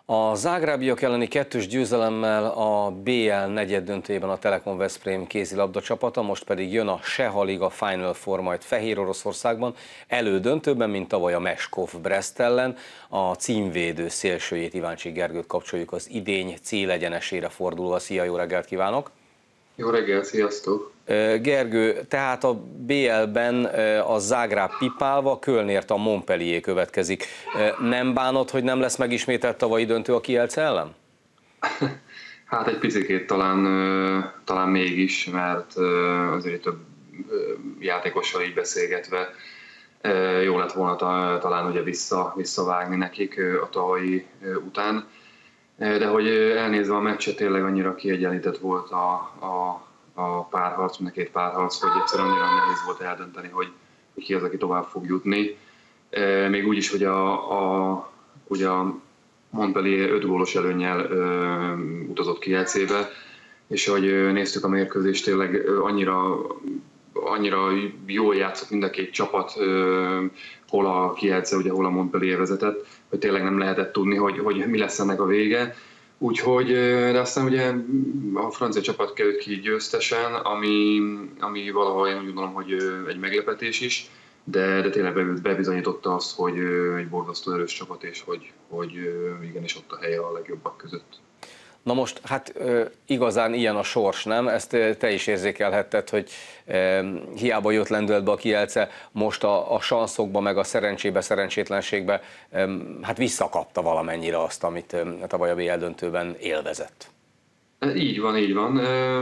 A zágrábiak elleni 2-2 győzelemmel a BL negyeddöntőjében a Telekom Veszprém kézilabda csapata, most pedig jön a Seha Liga Final Four majd Fehéroroszországban, elődöntőben, mint tavaly a Meskov Brest ellen. A címvédő szélsőjét, Iváncsik Gergőt kapcsoljuk az idény célegyenesére fordulva. Szia, jó reggelt kívánok! Jó reggel, sziasztok! Gergő, tehát a BL-ben a Zágráb pipálva, Kölnért a Montpellier következik. Nem bánod, hogy nem lesz megismételt tavalyi döntő a Kielce ellen? Hát egy picikét talán mégis, mert azért több játékossal így beszélgetve jó lett volna talán ugye visszavágni nekik a tavalyi után. De hogy elnézve a meccset, tényleg annyira kiegyenlített volt a párharc, mind a két párharc, hogy egyszerűen annyira nehéz volt eldönteni, hogy ki az, aki tovább fog jutni. Még úgy is, hogy ugye a Montpellier 5 gólos előnnyel utazott Kielcébe, és ahogy néztük a mérkőzést, tényleg annyira jól játszott mind a két csapat, hol a Kielce, ugye hol a Montpellier vezetett, hogy tényleg nem lehetett tudni, hogy mi lesz ennek a vége. Úgyhogy, de aztán ugye a francia csapat került ki győztesen, ami valahol én úgy gondolom, hogy egy meglepetés is, de tényleg bebizonyította azt, hogy egy borzasztó erős csapat, és hogy igenis ott a helye a legjobbak között. Na most, hát igazán ilyen a sors, nem? Ezt te is érzékelhetted, hogy hiába jött lendületbe a Kielce, most a sanszokba, meg a szerencsébe, szerencsétlenségbe hát visszakapta valamennyire azt, amit tavaly a BL döntőben élvezett. Így van, így van.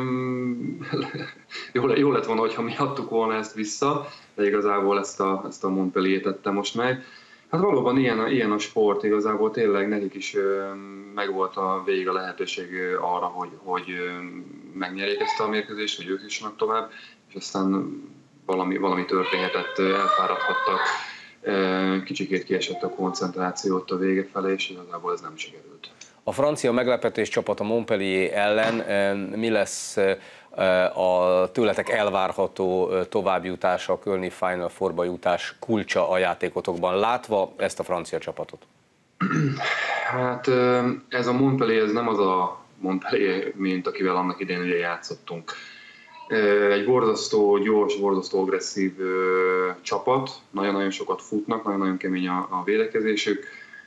Jó lett volna, hogyha mi adtuk volna ezt vissza, de igazából ezt a Montpellier tette most meg. Hát valóban ilyen a sport, igazából tényleg nekik is megvolt végig a lehetőség arra, hogy megnyerjék ezt a mérkőzést, hogy ők jussanak tovább, és aztán valami történhetett, elfáradhattak, kicsikét kiesett a koncentrációt a vége felé, és igazából ez nem sikerült. A francia meglepetés csapat a Montpellier ellen, mi lesz a tőletek elvárható továbbjutása, a kölni Final Fourba jutás kulcsa a játékotokban, látva ezt a francia csapatot? Hát ez a Montpellier, ez nem az a Montpellier, mint akivel annak idején ugye játszottunk. Egy borzasztó gyors, borzasztó agresszív csapat, nagyon-nagyon sokat futnak, nagyon-nagyon kemény a védekezésük.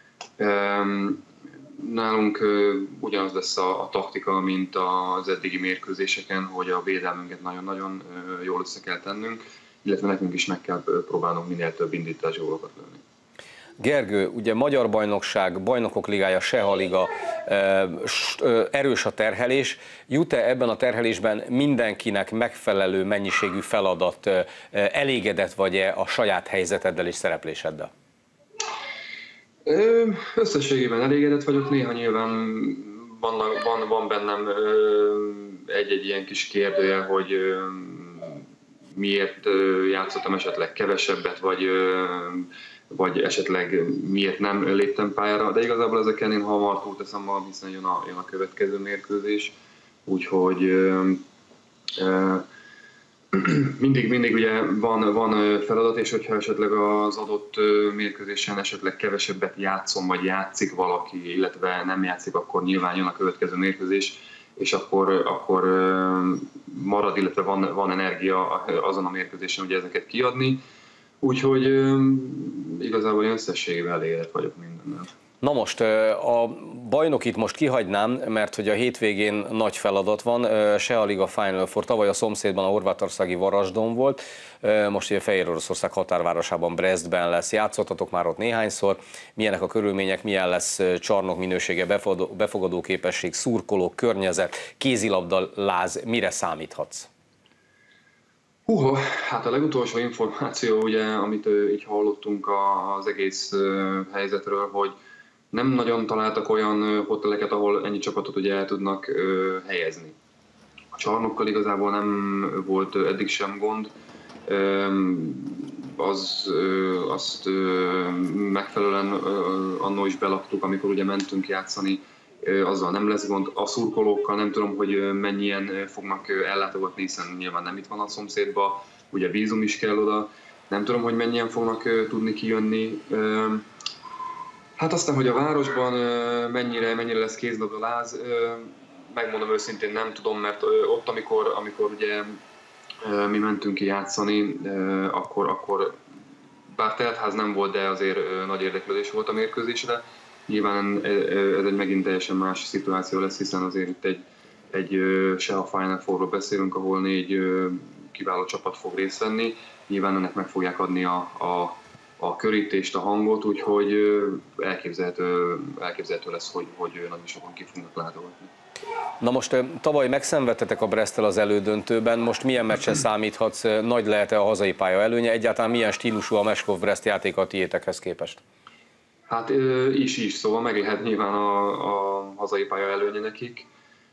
Nálunk ugyanaz lesz a taktika, mint az eddigi mérkőzéseken, hogy a védelmünket nagyon-nagyon jól össze kell tennünk, illetve nekünk is meg kell próbálnunk minél több indítás gólokat lőni. Gergő, ugye Magyar Bajnokság, Bajnokok Ligája, Seha Liga, erős a terhelés. Jut-e ebben a terhelésben mindenkinek megfelelő mennyiségű feladat, elégedett vagy-e a saját helyzeteddel és szerepléseddel? Összességében elégedett vagyok, néha nyilván van bennem egy-egy ilyen kis kérdője, hogy miért játszottam esetleg kevesebbet, vagy esetleg miért nem léptem pályára, de igazából ezeken én hamar túlteszem magam, hiszen jön a következő mérkőzés, úgyhogy mindig ugye van feladat, és hogyha esetleg az adott mérkőzésen esetleg kevesebbet játszom, vagy játszik valaki, illetve nem játszik, akkor nyilván jön a következő mérkőzés, és akkor marad, illetve van energia azon a mérkőzésen ugye ezeket kiadni. Úgyhogy igazából összességében elégedett vagyok mindennel. Na most, a bajnokit most kihagynám, mert hogy a hétvégén nagy feladat van, Seha Liga Final Four, tavaly a szomszédban a horvátországi Varasdon volt, most ugye Fehéroroszország határvárosában, Brestben lesz, játszottatok már ott néhányszor, milyenek a körülmények, milyen lesz csarnok minősége, befogadó képesség, szurkolók, környezet, kézilabda, láz, mire számíthatsz? Hát a legutolsó információ, ugye, amit így hallottunk az egész helyzetről, hogy nem nagyon találtak olyan hoteleket, ahol ennyi csapatot ugye el tudnak helyezni. A csarnokkal igazából nem volt eddig sem gond, azt megfelelően annól is belaktuk, amikor ugye mentünk játszani, azzal nem lesz gond. A szurkolókkal nem tudom, hogy mennyien fognak ellátogatni, hiszen nyilván nem itt van a szomszédban, ugye vízum is kell oda, nem tudom, hogy mennyien fognak tudni kijönni. Hát aztán, hogy a városban mennyire lesz kézlabdaláz, megmondom őszintén nem tudom, mert ott, amikor ugye mi mentünk ki játszani, akkor bár teltház nem volt, de azért nagy érdeklődés volt a mérkőzésre. Nyilván ez egy megint teljesen más szituáció lesz, hiszen azért itt egy SEA Final Fourról beszélünk, ahol 4 kiváló csapat fog részt venni. Nyilván ennek meg fogják adni a körítést, a hangot, úgyhogy elképzelhető lesz, hogy nagyon sokan ki fognak látogatni. Na most tavaly megszenvedtetek a Bresttel az elődöntőben, most milyen meccsen számíthatsz, nagy lehet-e a hazai pálya előnye, egyáltalán milyen stílusú a Meskov Brest játéka a tiétekhez képest? Hát is, szóval meg lehet nyilván a hazai pálya előnye nekik.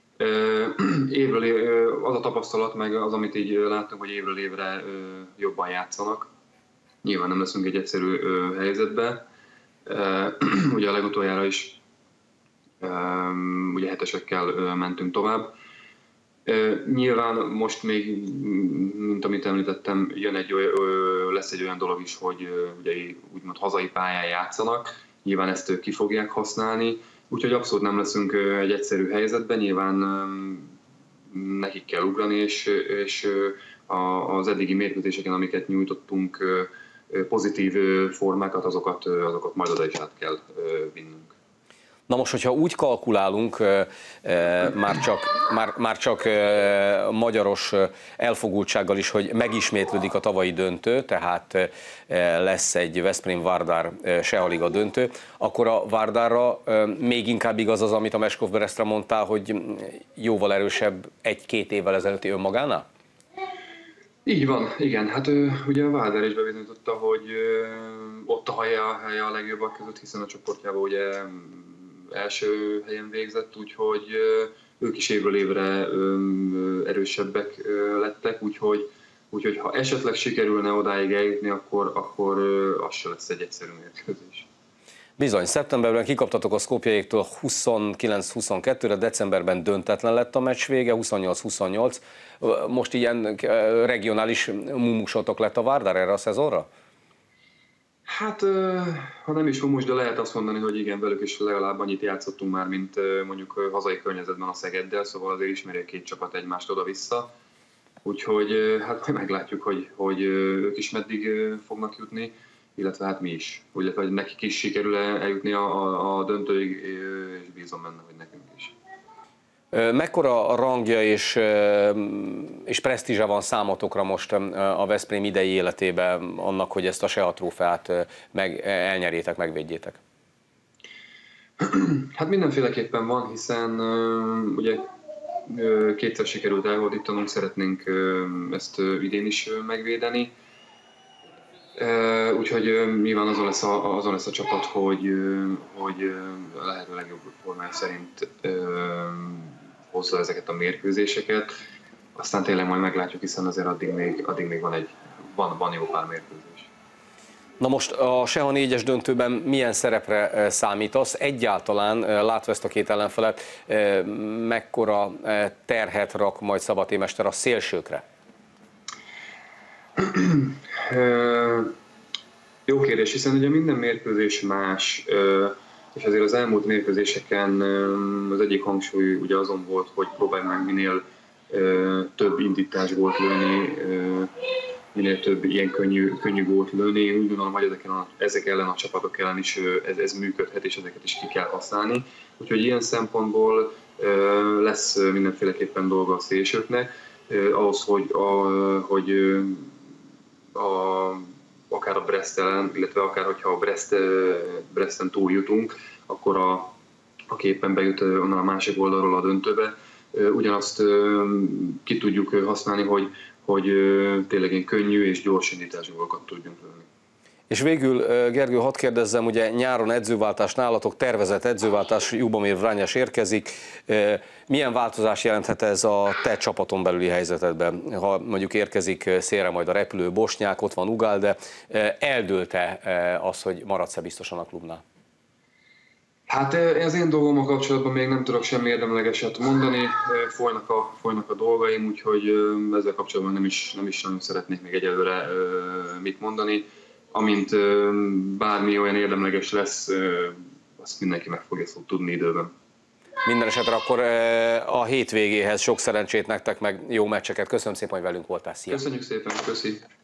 Az a tapasztalat, meg az, amit így láttunk, hogy évről évre jobban játszanak. Nyilván nem leszünk egy egyszerű helyzetbe. Ugye a legutoljára is ugye hetesekkel mentünk tovább. Nyilván most még, mint amit említettem, lesz egy olyan dolog is, hogy ugye úgymond hazai pályán játszanak. Nyilván ezt ki fogják használni. Úgyhogy abszolút nem leszünk egy egyszerű helyzetben, nyilván nekik kell ugrani, és az eddigi mérkőzéseken, amiket nyújtottunk, pozitív formákat, azokat majd oda is át kell vinnünk. Na most, hogyha úgy kalkulálunk, már csak magyaros elfogultsággal is, hogy megismétlődik a tavalyi döntő, tehát lesz egy Veszprém-Vardar SEA Liga döntő, akkor a Vardárra még inkább igaz az, amit a Meskov Brestre mondtál, hogy jóval erősebb 1-2 évvel ezelőtti önmagánál? Így van, igen. Hát ugye a Vardar is bebizonyította, hogy ott a helye a legjobbak között, hiszen a csoportjában ugye első helyen végzett, úgyhogy ők is évről évre erősebbek lettek, úgyhogy ha esetleg sikerülne odáig eljutni, akkor az se lesz egy egyszerű mérkőzés. Bizony, szeptemberben kikaptatok a Skopjeiktől 29-22-re, decemberben döntetlen lett a meccs vége, 28-28. Most ilyen regionális mumusotok lett a Vardar erre a szezonra? Hát, ha nem is mumus, de lehet azt mondani, hogy igen, velük is legalább annyit játszottunk már, mint mondjuk hazai környezetben a Szegeddel, szóval azért ismeri 2 csapat egymást oda-vissza. Úgyhogy hát meglátjuk, hogy ők is meddig fognak jutni, illetve hát mi is. Illetve hogy nekik is sikerül eljutni a döntőig, és bízom benne, hogy nekünk is. Mekkora a rangja és presztízse van számotokra most a Veszprém idei életében annak, hogy ezt a SEA trófeát elnyerjétek, megvédjétek? Hát mindenféleképpen van, hiszen ugye 2-szer sikerült elhódítanunk, szeretnénk ezt idén is megvédeni. Úgyhogy nyilván azon lesz a csapat, hogy a lehető legjobb formája szerint hozza ezeket a mérkőzéseket. Aztán tényleg majd meglátjuk, hiszen azért addig még van jó pár mérkőzés. Na most a SEA 4-es döntőben milyen szerepre számítasz? Egyáltalán látva ezt a 2 ellenfelet, mekkora terhet rak majd Szabaté mester a szélsőkre? Jó kérdés, hiszen ugye minden mérkőzés más, és azért az elmúlt mérkőzéseken az egyik hangsúly ugye azon volt, hogy próbálj meg minél több indítás gólt lőni, minél több ilyen könnyű gólt lőni. Úgy gondolom, hogy ezek ellen a csapatok ellen is ez működhet, és ezeket is ki kell használni. Úgyhogy ilyen szempontból lesz mindenféleképpen dolga a szélsőknek, ahhoz, hogy akár a Brest ellen, illetve akár hogyha a Bresten túl jutunk, akkor aki éppen bejut onnan a másik oldalról a döntőbe, ugyanazt ki tudjuk használni, hogy tényleg ilyen könnyű és gyors indítású gólokat tudjunk lőni. És végül, Gergő, hadd kérdezzem, ugye nyáron edzőváltás nálatok, tervezett edzőváltás, Ljubomir Vránjas érkezik. Milyen változás jelenthet ez a te csapaton belüli helyzetedben? Ha mondjuk érkezik szélre majd a repülő Bosnyák, ott van Ugalde, eldőlt-e az, hogy maradsz-e biztosan a klubnál? Hát az én dolgommal kapcsolatban még nem tudok semmi érdemlegeset mondani, folynak a dolgaim, úgyhogy ezzel kapcsolatban nem is nagyon szeretnék még egyelőre mit mondani. Amint bármi olyan érdemleges lesz, azt mindenki meg fogja tudni időben. Minden esetre akkor a hétvégéhez sok szerencsét nektek, meg jó meccseket. Köszönöm szépen, hogy velünk voltál. Szia! Köszönjük szépen, köszi!